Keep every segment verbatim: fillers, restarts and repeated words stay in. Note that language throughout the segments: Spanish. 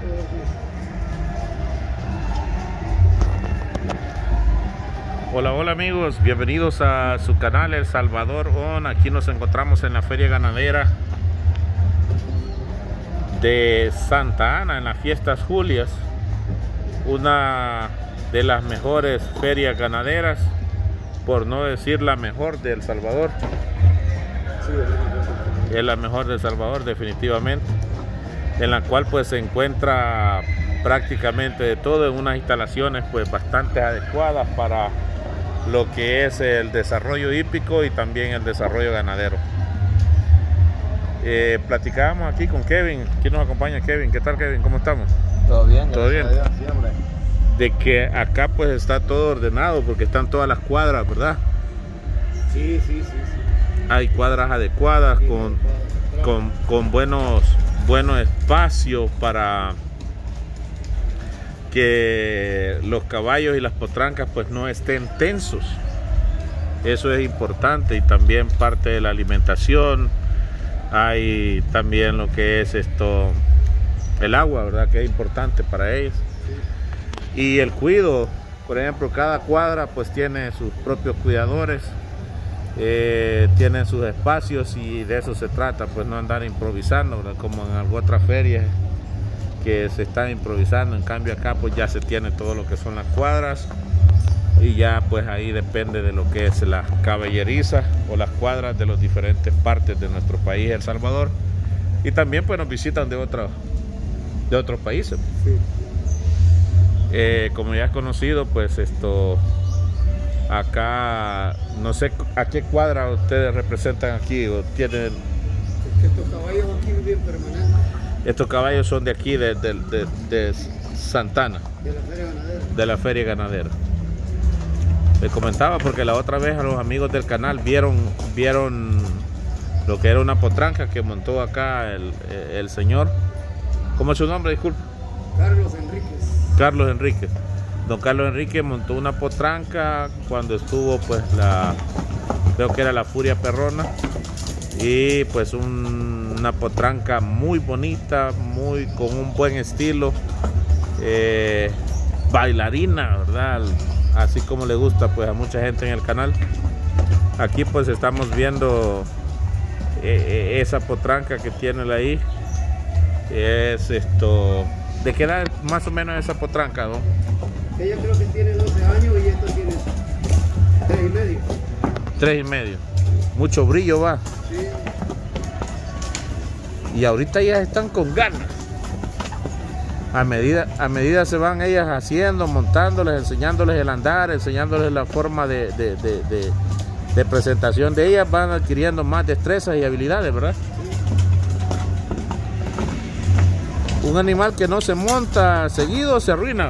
Hola, hola amigos, bienvenidos a su canal El Salvador On. Aquí nos encontramos en la Feria Ganadera de Santa Ana, en las Fiestas Julias, una de las mejores ferias ganaderas, por no decir la mejor de El Salvador. Es la mejor de El Salvador definitivamente, en la cual pues se encuentra prácticamente de todo, en unas instalaciones pues bastante adecuadas para lo que es el desarrollo hípico y también el desarrollo ganadero. Eh, platicábamos aquí con Kevin, aquí nos acompaña Kevin. ¿Qué tal, Kevin? ¿Cómo estamos? Todo bien, todo bien. Dios, siempre. De que acá pues está todo ordenado porque están todas las cuadras, ¿verdad? Sí, sí, sí, sí. Hay cuadras adecuadas, sí, con, con, con buenos, buenos espacios para que los caballos y las potrancas pues no estén tensos. Eso es importante, y también parte de la alimentación. Hay también lo que es esto, el agua, ¿verdad? Que es importante para ellos. Y el cuidado, por ejemplo, cada cuadra pues tiene sus propios cuidadores, eh, tienen sus espacios, y de eso se trata, pues no andar improvisando, ¿verdad? Como en algunas otras ferias que se están improvisando. En cambio acá pues ya se tiene todo lo que son las cuadras, y ya pues ahí depende de lo que es la caballeriza o las cuadras de las diferentes partes de nuestro país, El Salvador. Y también pues nos visitan de otros de otros países. Sí. Eh, como ya es conocido, pues esto acá, no sé a qué cuadra ustedes representan aquí o tienen. Es que estos caballos aquí viven permanentes. Estos caballos son de aquí, de, de, de, de Santa Ana, De la feria ganadera. de la feria ganadera. Les comentaba porque la otra vez a los amigos del canal vieron, vieron lo que era una potranca que montó acá el, el señor. ¿Cómo es su nombre? Disculpe. Carlos Enríquez. Carlos Enríquez. Don Carlos Enríquez montó una potranca cuando estuvo pues la, creo que era la Furia Perrona, y pues un, una potranca muy bonita, muy con un buen estilo, eh, bailarina, ¿verdad? Así como le gusta pues a mucha gente en el canal. Aquí pues estamos viendo eh, esa potranca que tiene ahí. Es esto, ¿de qué edad más o menos esa potranca, don? Ella creo que tiene doce años y esto tiene tres y medio. Tres y medio. Mucho brillo va. Sí. Y ahorita ellas están con ganas. A medida, a medida se van ellas haciendo, montándoles, enseñándoles el andar, enseñándoles la forma de, de, de, de, de presentación de ellas, van adquiriendo más destrezas y habilidades, ¿verdad? Sí. Un animal que no se monta seguido se arruina.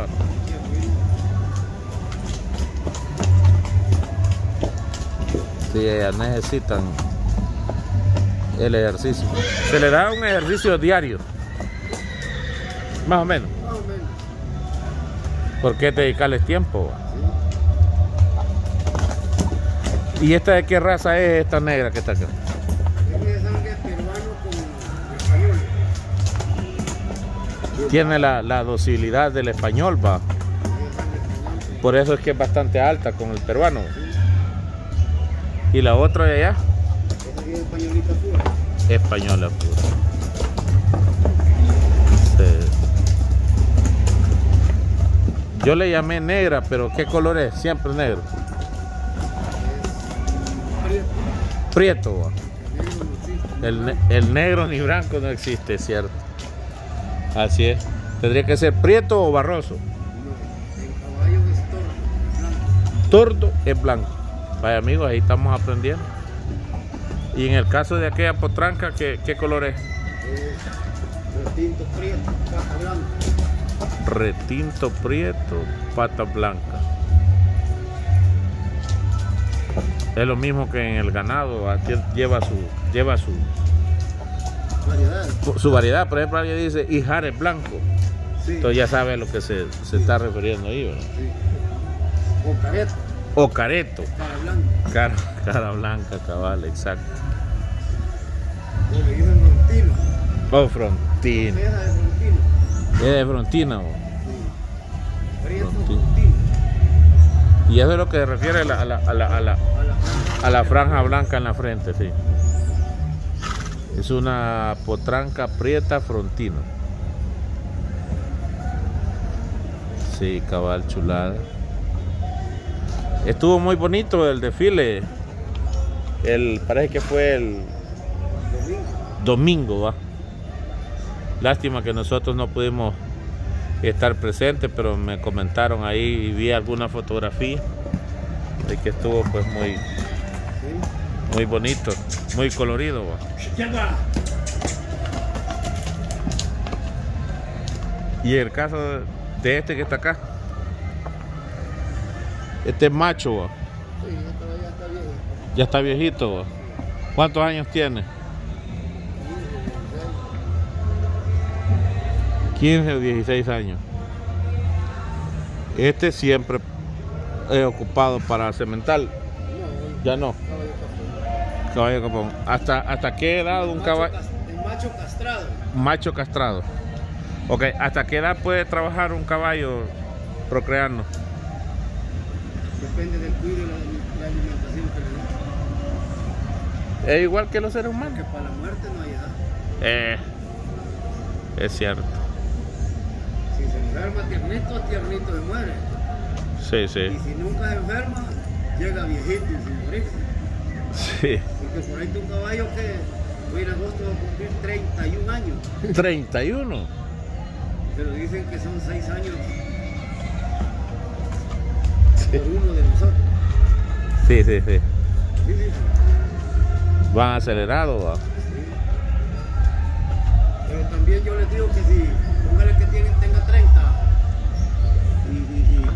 Sí, ellas necesitan el ejercicio. Se le da un ejercicio diario, más o menos. Más o menos. ¿Por qué dedicarles tiempo? Sí. ¿Y esta de qué raza es esta negra que está acá? Es de sangre peruano con español. Tiene la, la docilidad del español, va. Por eso es que es bastante alta con el peruano. ¿Y la otra de allá? Esa es españolita pura. Española pura. Sí. Yo le llamé negra, pero ¿qué color es? Siempre negro. Prieto. Va. El, ne el negro ni blanco no existe, ¿cierto? Así es. ¿Tendría que ser prieto o barroso? No, el caballo es tordo, blanco. Tordo es blanco. Vaya amigos, ahí estamos aprendiendo. Y en el caso de aquella potranca, ¿qué, qué color es? Es retinto prieto, pata blanca. Retinto prieto, pata blanca. Es lo mismo que en el ganado, lleva su, lleva su Variedad. su variedad. Por ejemplo, alguien dice Ijares blanco. Sí. Entonces ya sabe a lo que se, se está refiriendo ahí, ¿verdad? Sí. O careto. O careto. Cara blanca. Cara, cara blanca, cabal, exacto. O le dicen frontino. O frontino. Ceja de frontino. de frontina. Bo. Sí. Prieto Frontina. frontino. Y eso es lo que se refiere a la, a la, a la, a la, A la franja. a la franja blanca en la frente, sí. Es una potranca prieta frontina. Sí, cabal, chulada. Estuvo muy bonito el desfile. El, parece que fue el Domingo. domingo, va. Lástima que nosotros no pudimos estar presentes, pero me comentaron ahí y vi alguna fotografía de que estuvo pues muy, Sí. muy bonito, muy colorido, va. Y el caso de este que está acá, este macho, va, Sí, esto ya está viejo. ya está viejito, va. ¿Cuántos años tiene? quince o dieciséis años. Este siempre es ocupado para cemental. No, Ya no. caballo Caballo capón. capón. ¿Hasta, hasta qué edad un Macho caballo? cas- El macho castrado. Macho castrado. Ok, ¿hasta qué edad puede trabajar un caballo procreando? Depende del cuidado y la, la alimentación que le den. Es igual que los seres Porque humanos. para la muerte no hay edad. Eh, es cierto. Si se enferma tiernito, tiernito se muere. Sí, Y sí. si nunca se enferma, llega viejito y sin morirse. Sí. Porque por ahí está un caballo que hoy en agosto va a cumplir treinta y un años. treinta y uno. Pero dicen que son seis años por uno de nosotros. Sí, sí, sí. Sí, sí, sí. Van acelerados, va. Sí. Pero también yo les digo que si, póngale que tienen, tenga treinta y, y, y-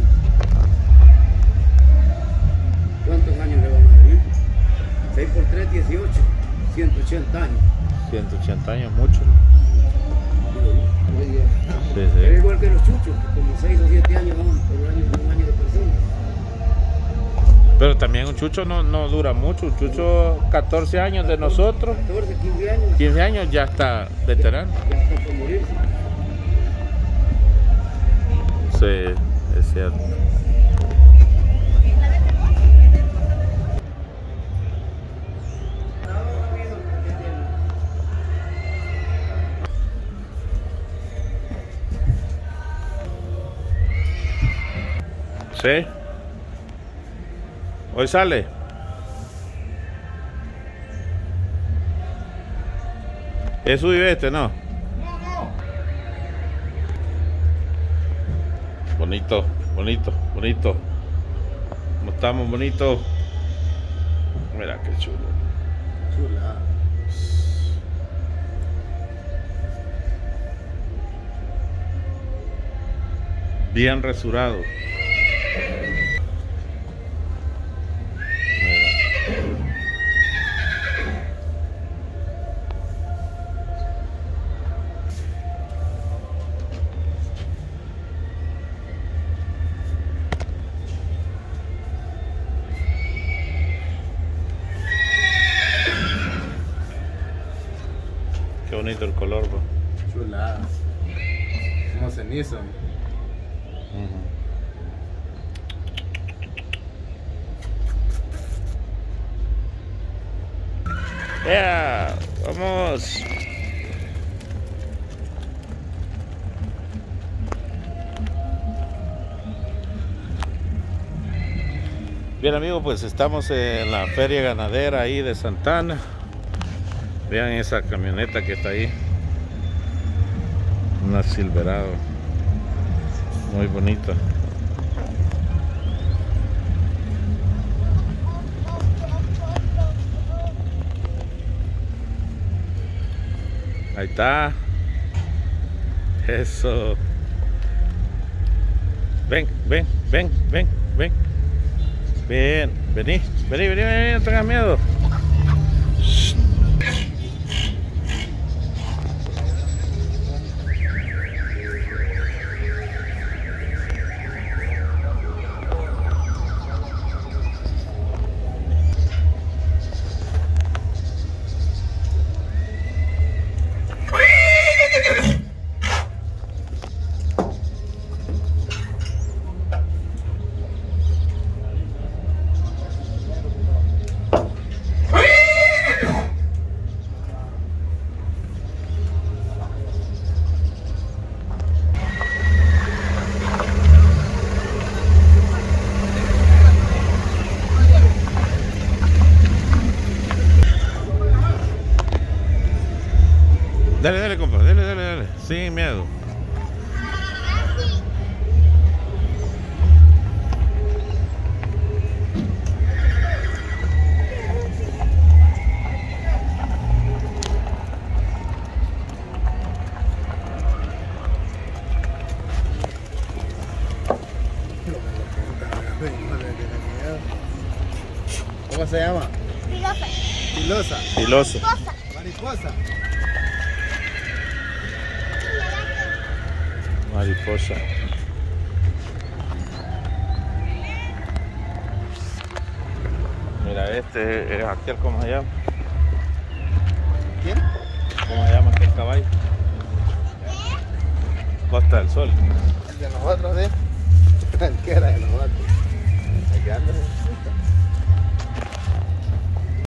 ¿cuántos años le van a vivir? seis por tres, dieciocho, ciento ochenta años. ciento ochenta años, mucho, ¿no? Sí, Es sí. igual que los chuchos, que como seis o siete años van por un año, un año de persona. Pero también un chucho no, no dura mucho. Un chucho, catorce años de nosotros, catorce, quince años, quince años ya está veterano. ya está por morirse. Sí, es cierto. Sí. Hoy sale. Es suyo este, ¿no? Bonito, bonito, bonito. ¿Cómo estamos, bonito? Mira qué chulo. Chula. Bien resurado. Mira. Qué bonito el color, bro. Chulada. Como cenizo. Ujú. Yeah, vamos. Bien, amigos, pues estamos en la feria ganadera ahí de Santana. Vean esa camioneta que está ahí, una Silverado, muy bonita. Ahí está. Eso. Ven, ven, ven, ven, ven. Bien, vení, vení, vení, vení, no tengas miedo. Shh. Sin miedo. ¿Cómo se llama? Filosa. Filosa. Filoso. Mariposa. Mariposa. Mira, este es aquel, ¿cómo se llama? ¿Quién? ¿Cómo se llama aquel caballo? Costa del Sol. El de nosotros, ¿eh? El que era de nosotros.